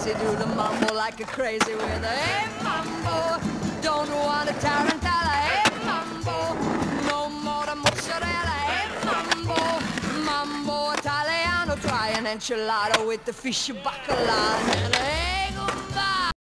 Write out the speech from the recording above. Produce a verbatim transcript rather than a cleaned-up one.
lazy, do the mambo like a crazy with a hey mambo. Don't want a tarantella, hey mambo. No more the mozzarella, hey mambo. Mambo Italiano, try an enchilada with the fish bacala. Hey